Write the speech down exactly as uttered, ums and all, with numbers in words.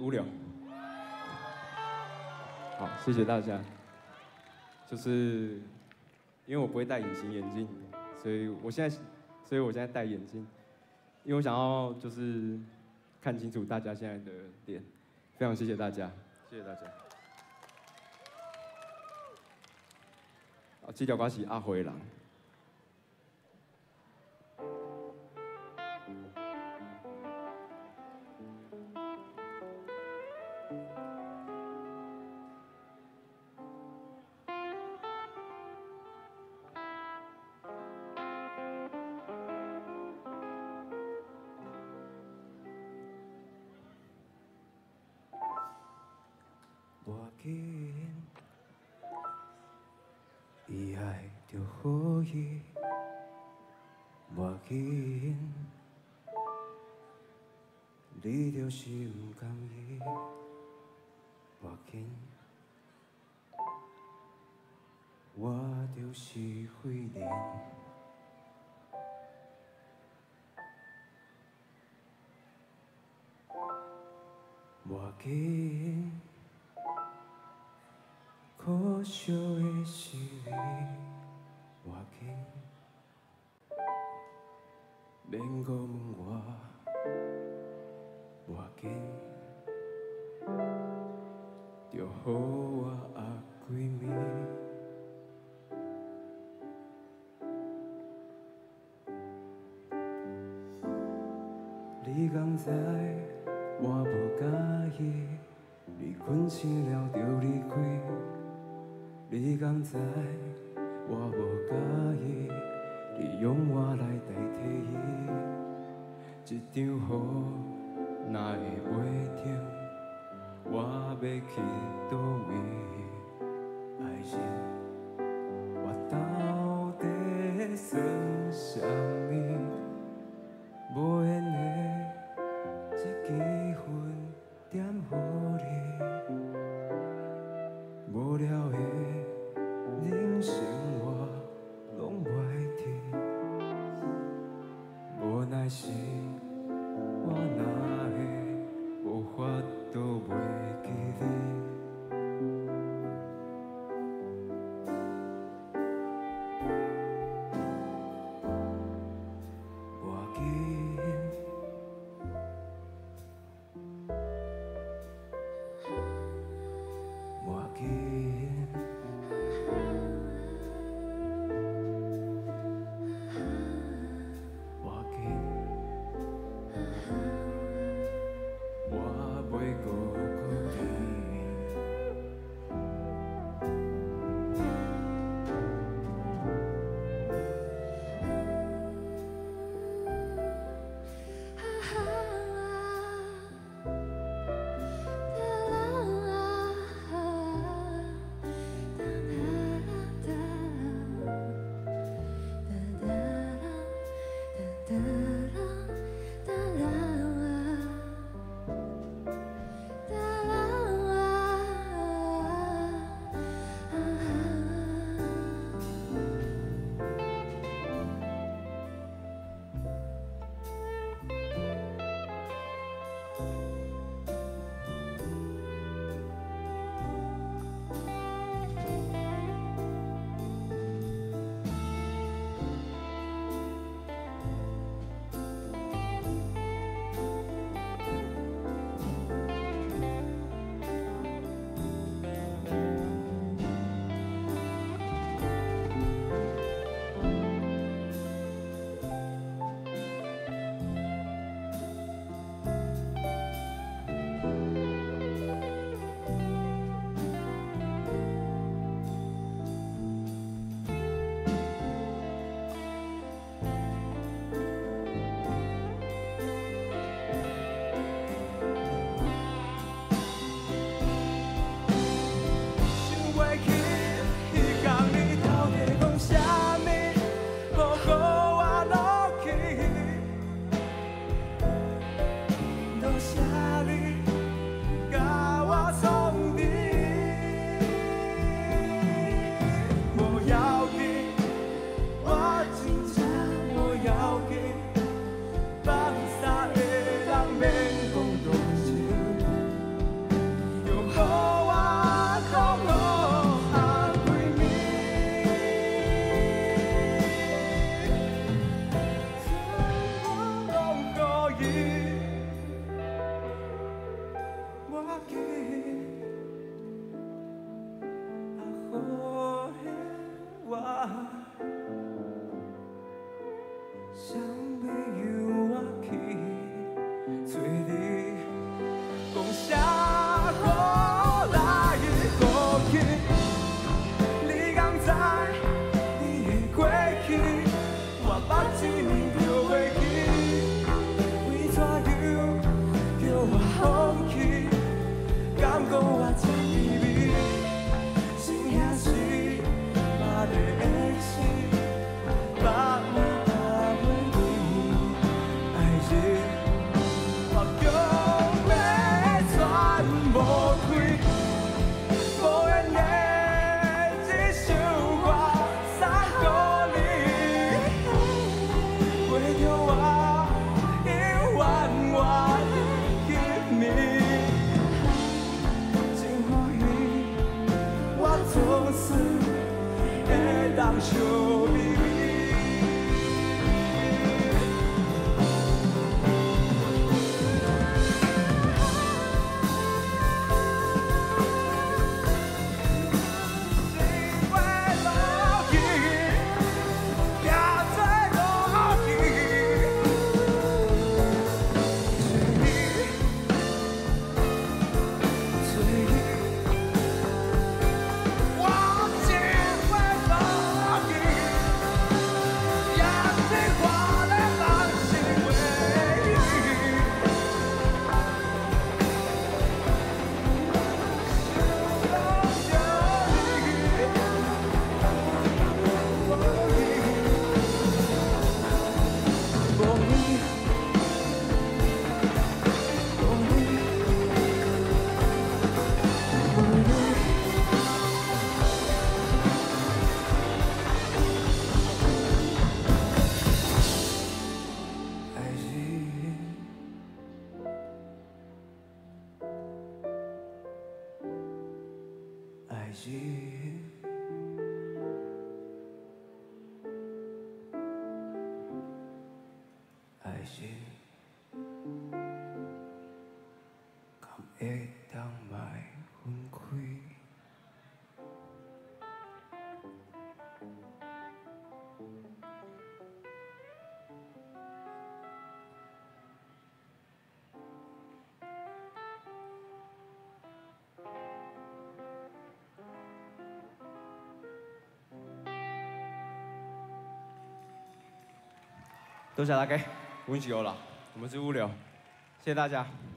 无聊。好，谢谢大家。就是因为我不会戴隐形眼镜，所以我现在，所以我现在戴眼镜，因为我想要就是看清楚大家现在的脸。非常谢谢大家，谢谢大家。啊，这条歌是阿辉人。 无紧，伊爱着好伊，无紧，你就是毋甘伊，无紧，我就是废人，无紧。可惜的是你，无紧，免搁问我，无紧，就好我压几暝。你敢知我无介意，你困醒了就离开。你敢知我无介意，你用我来代替伊。一场雨哪会袂停？我要去倒位？爱人，我到底算啥物？无缘的这几分点予你，无聊的。人生我拢袂听，无奈是我哪会无法度袂记你。 啥雨来雨去？你敢知你的过去？我目睭就会记，为怎样叫我放弃？敢讲我真卑微，心遐碎，我的会死，百年打袂记，爱情我强要喘无开，无缘的这首歌送予你，陪着我永远我的秘密。真欢喜，我总是会当笑眯眯。心会落去，也做落去，随你，随你。我心会落去，也是我的人生唯一。无你，无你，无你。爱情，爱情，爱情，敢会当卖分开？ 多谢大家，我是欧了，我们是物流，谢谢大家。